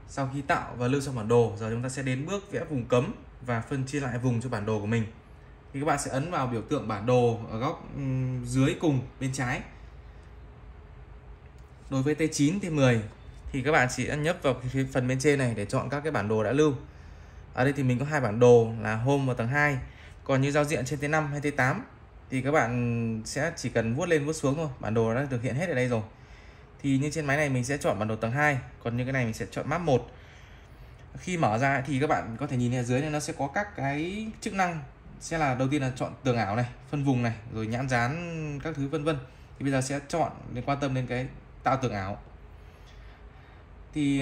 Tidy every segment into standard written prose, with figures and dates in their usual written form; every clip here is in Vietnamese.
Sau khi tạo và lưu xong bản đồ, giờ chúng ta sẽ đến bước vẽ vùng cấm và phân chia lại vùng cho bản đồ của mình. Thì các bạn sẽ ấn vào biểu tượng bản đồ ở góc dưới cùng bên trái. Đối với T9, T10 thì các bạn chỉ nhấp vào cái phần bên trên này để chọn các cái bản đồ đã lưu. Ở đây thì mình có hai bản đồ là Home và tầng 2. Còn như giao diện trên T5 hay T8 thì các bạn sẽ chỉ cần vuốt lên vuốt xuống thôi, bản đồ đã được hiện hết ở đây rồi. Thì như trên máy này mình sẽ chọn bản đồ tầng 2, còn như cái này mình sẽ chọn map 1. Khi mở ra thì các bạn có thể nhìn ở dưới này, nó sẽ có các cái chức năng, sẽ là đầu tiên là chọn tường ảo này, phân vùng này, rồi nhãn dán các thứ vân vân. Thì bây giờ sẽ chọn để quan tâm đến cái tạo tường ảo. Thì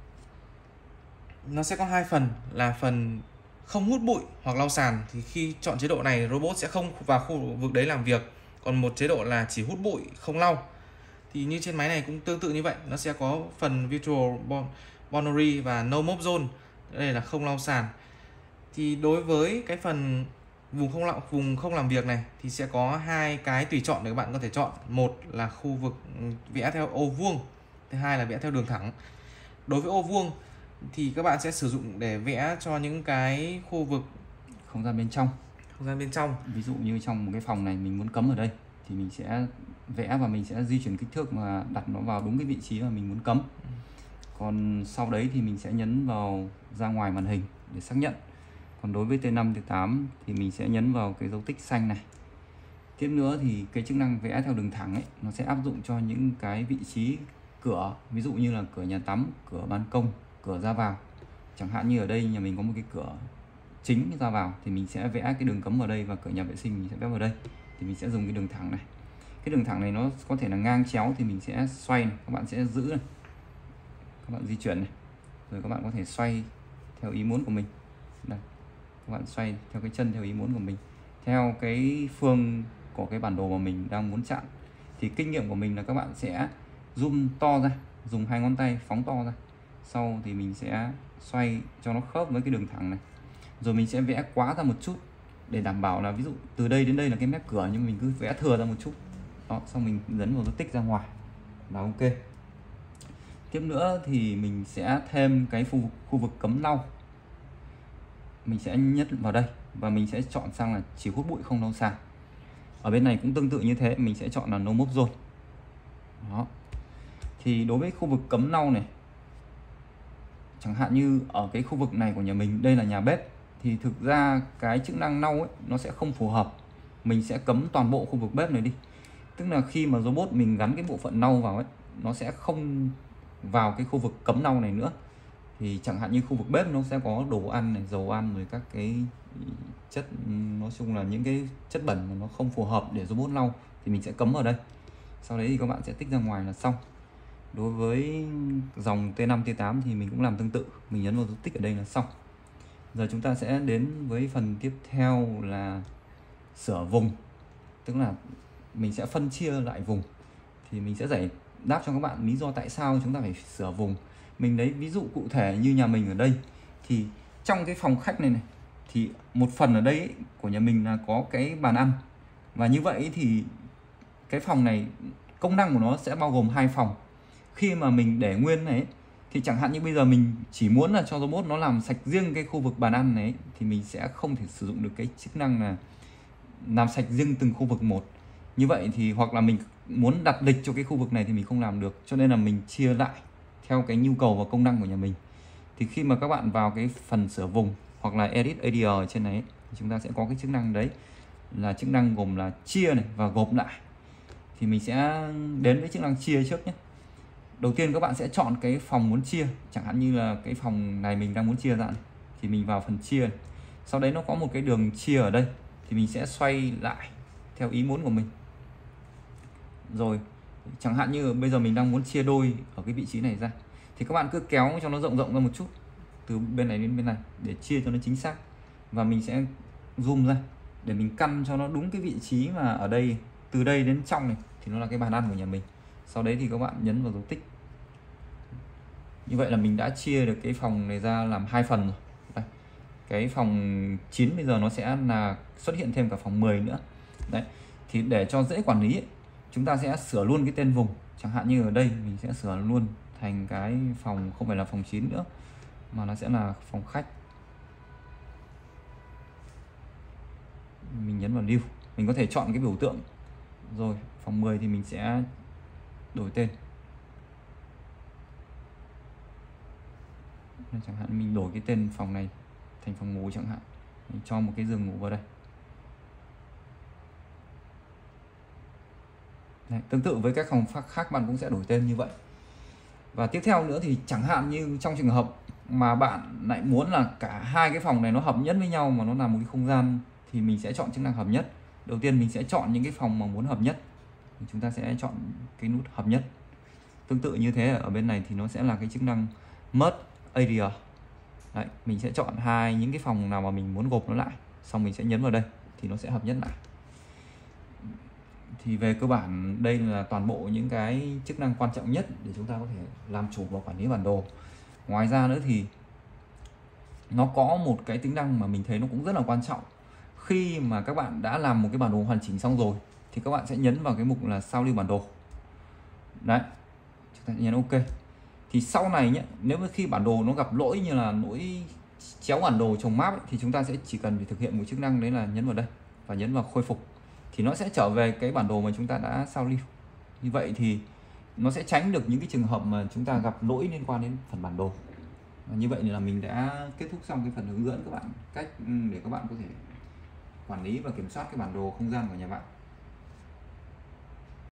nó sẽ có hai phần, là phần không hút bụi hoặc lau sàn. Thì khi chọn chế độ này, robot sẽ không vào khu vực đấy làm việc. Còn một chế độ là chỉ hút bụi không lau. Thì như trên máy này cũng tương tự như vậy, nó sẽ có phần virtual boundary và no mob zone, đây là không lau sàn. Thì đối với cái phần vùng không làm việc này thì sẽ có hai cái tùy chọn để các bạn có thể chọn. Một là khu vực vẽ theo ô vuông, thứ hai là vẽ theo đường thẳng. Đối với ô vuông thì các bạn sẽ sử dụng để vẽ cho những cái khu vực không gian bên trong. Ví dụ như trong một cái phòng này mình muốn cấm ở đây thì mình sẽ vẽ và mình sẽ di chuyển kích thước mà đặt nó vào đúng cái vị trí mà mình muốn cấm. Còn sau đấy thì mình sẽ nhấn vào ra ngoài màn hình để xác nhận. Còn đối với T5, T8 thì mình sẽ nhấn vào cái dấu tích xanh này. Tiếp nữa thì cái chức năng vẽ theo đường thẳng ấy, nó sẽ áp dụng cho những cái vị trí cửa, ví dụ như là cửa nhà tắm, cửa ban công, cửa ra vào. Chẳng hạn như ở đây nhà mình có một cái cửa chính ra vào thì mình sẽ vẽ cái đường cấm vào đây, và cửa nhà vệ sinh mình sẽ vẽ vào đây. Thì mình sẽ dùng cái đường thẳng này. Cái đường thẳng này nó có thể là ngang chéo thì mình sẽ xoay này, các bạn sẽ giữ này, các bạn di chuyển này, rồi các bạn có thể xoay theo ý muốn của mình. Đây, các bạn xoay theo cái chân theo ý muốn của mình, theo cái phương của cái bản đồ mà mình đang muốn chặn. Thì kinh nghiệm của mình là các bạn sẽ zoom to ra, dùng hai ngón tay phóng to ra, sau thì mình sẽ xoay cho nó khớp với cái đường thẳng này, rồi mình sẽ vẽ quá ra một chút để đảm bảo là ví dụ từ đây đến đây là cái mép cửa, nhưng mình cứ vẽ thừa ra một chút đó, xong mình nhấn vào dấu tích ra ngoài là ok. Tiếp nữa thì mình sẽ thêm cái khu vực cấm lau, mình sẽ nhấn vào đây và mình sẽ chọn sang là chỉ hút bụi không lau sàn. Ở bên này cũng tương tự như thế, mình sẽ chọn là no mob zone. Đó. Thì đối với khu vực cấm lau này, chẳng hạn như ở cái khu vực này của nhà mình, đây là nhà bếp, thì thực ra cái chức năng lau ấy nó sẽ không phù hợp. Mình sẽ cấm toàn bộ khu vực bếp này đi. Tức là khi mà robot mình gắn cái bộ phận lau vào ấy, nó sẽ không vào cái khu vực cấm lau này nữa. Thì chẳng hạn như khu vực bếp nó sẽ có đồ ăn này, dầu ăn, rồi các cái chất, nói chung là những cái chất bẩn mà nó không phù hợp để robot lau thì mình sẽ cấm ở đây. Sau đấy thì các bạn sẽ tích ra ngoài là xong. Đối với dòng T5, T8 thì mình cũng làm tương tự, mình nhấn vào dấu tích ở đây là xong. Giờ chúng ta sẽ đến với phần tiếp theo là sửa vùng, tức là mình sẽ phân chia lại vùng. Thì mình sẽ giải đáp cho các bạn lý do tại sao chúng ta phải sửa vùng. Mình lấy ví dụ cụ thể như nhà mình ở đây, thì trong cái phòng khách này thì một phần ở đây ấy, của nhà mình là có cái bàn ăn, và như vậy thì cái phòng này công năng của nó sẽ bao gồm hai phòng. Khi mà mình để nguyên này thì chẳng hạn như bây giờ mình chỉ muốn là cho robot nó làm sạch riêng cái khu vực bàn ăn này thì mình sẽ không thể sử dụng được cái chức năng là làm sạch riêng từng khu vực một. Như vậy thì hoặc là mình muốn đặt lịch cho cái khu vực này thì mình không làm được, cho nên là mình chia lại theo cái nhu cầu và công năng của nhà mình. Thì khi mà các bạn vào cái phần sửa vùng hoặc là edit ADR ở trên này thì chúng ta sẽ có cái chức năng đấy, là chức năng gồm là chia này và gộp lại. Thì mình sẽ đến với chức năng chia trước nhé. Đầu tiên các bạn sẽ chọn cái phòng muốn chia, chẳng hạn như là cái phòng này mình đang muốn chia ra này, thì mình vào phần chia này. Sau đấy nó có một cái đường chia ở đây thì mình sẽ xoay lại theo ý muốn của mình. Rồi chẳng hạn như bây giờ mình đang muốn chia đôi ở cái vị trí này ra, thì các bạn cứ kéo cho nó rộng ra một chút từ bên này đến bên này để chia cho nó chính xác. Và mình sẽ zoom ra để mình căn cho nó đúng cái vị trí mà ở đây, từ đây đến trong này thì nó là cái bàn ăn của nhà mình. Sau đấy thì các bạn nhấn vào dấu tích. Như vậy là mình đã chia được cái phòng này ra làm hai phần rồi. Đây. Cái phòng 9 bây giờ nó sẽ là xuất hiện thêm cả phòng 10 nữa. Đấy. Thì để cho dễ quản lý ấy, chúng ta sẽ sửa luôn cái tên vùng. Chẳng hạn như ở đây mình sẽ sửa luôn thành cái phòng không phải là phòng 9 nữa mà nó sẽ là phòng khách. Mình nhấn vào lưu, mình có thể chọn cái biểu tượng. Rồi phòng 10 thì mình sẽ đổi tên. Chẳng hạn mình đổi cái tên phòng này thành phòng ngủ chẳng hạn, mình cho một cái giường ngủ vào đây. Đấy, tương tự với các phòng khác bạn cũng sẽ đổi tên như vậy. Và tiếp theo nữa thì chẳng hạn như trong trường hợp mà bạn lại muốn là cả hai cái phòng này nó hợp nhất với nhau mà nó là một cái không gian, thì mình sẽ chọn chức năng hợp nhất. Đầu tiên mình sẽ chọn những cái phòng mà muốn hợp nhất, chúng ta sẽ chọn cái nút hợp nhất. Tương tự như thế ở bên này thì nó sẽ là cái chức năng merge area. Đấy, mình sẽ chọn những cái phòng nào mà mình muốn gộp nó lại, xong mình sẽ nhấn vào đây thì nó sẽ hợp nhất lại. Thì về cơ bản đây là toàn bộ những cái chức năng quan trọng nhất để chúng ta có thể làm chủ và quản lý bản đồ. Ngoài ra nữa thì nó có một cái tính năng mà mình thấy nó cũng rất là quan trọng. Khi mà các bạn đã làm một cái bản đồ hoàn chỉnh xong rồi thì các bạn sẽ nhấn vào cái mục là sao lưu bản đồ. Đấy, chúng ta nhấn OK. Thì sau này nhé, nếu mà khi bản đồ nó gặp lỗi như là lỗi chéo bản đồ trùng map ấy, thì chúng ta sẽ chỉ cần phải thực hiện một chức năng, đấy là nhấn vào đây và nhấn vào khôi phục, thì nó sẽ trở về cái bản đồ mà chúng ta đã sao lưu. Như vậy thì nó sẽ tránh được những cái trường hợp mà chúng ta gặp lỗi liên quan đến phần bản đồ. Và như vậy là mình đã kết thúc xong cái phần hướng dẫn các bạn cách để các bạn có thể quản lý và kiểm soát cái bản đồ không gian của nhà bạn.